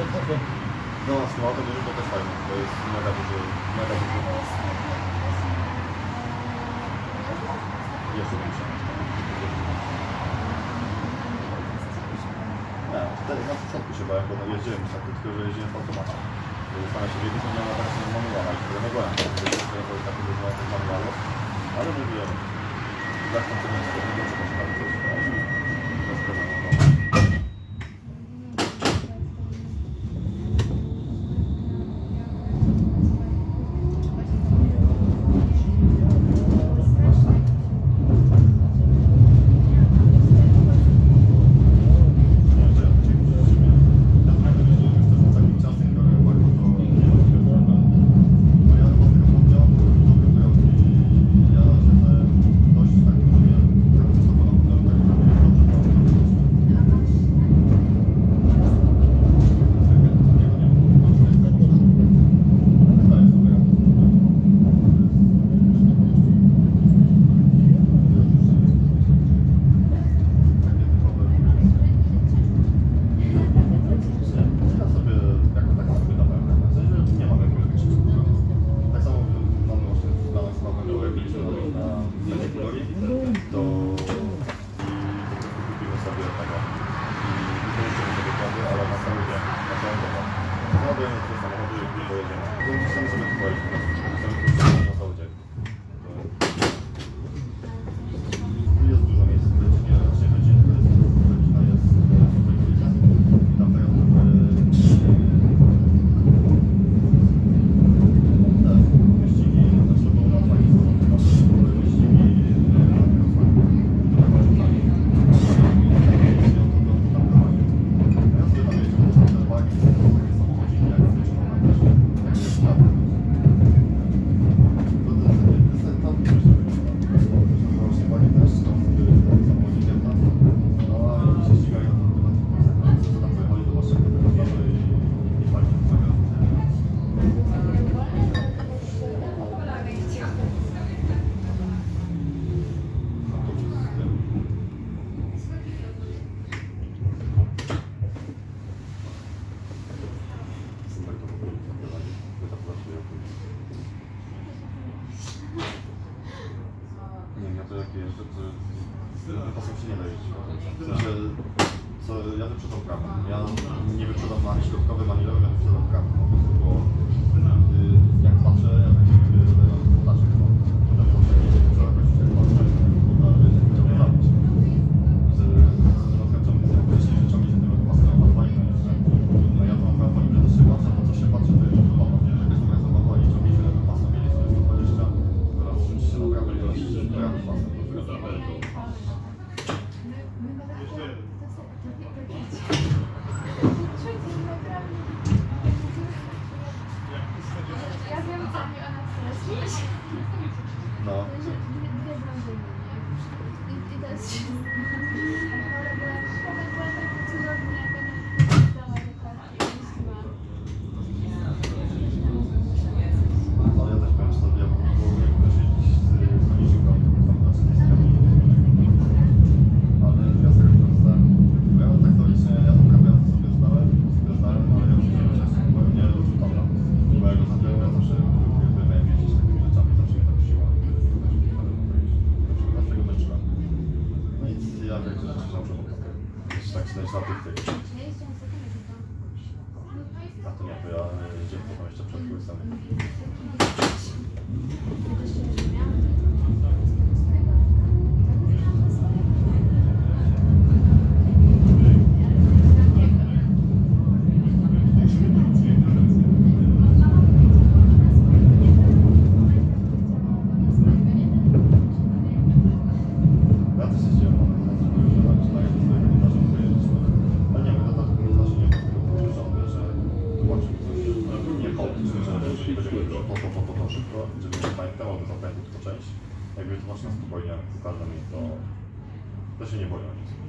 No, z tym autem dużo to też fajne. To jest mega dużo. Jeszcze większe. Nie, wtedy na początku się bałem, bo no jeździłem tak, tylko że jeździłem w automacie. Zostanę się wiedzieć, że miałem teraz manuala i wtedy mogłem. To jest takie dużo manualu, ale mówiłem, jak tam to nie jest, to nie wiem, co można robić. Bez problemu. Ja wyprzedzam prawem. Ja nie wyprzedzam ani środkowym, ani lewym, ja wyprzedzam prawem. Bo jak patrzę, jak podaczek, to jakby to masz na spokojnie, pokażę mi, to się nie boję o nic.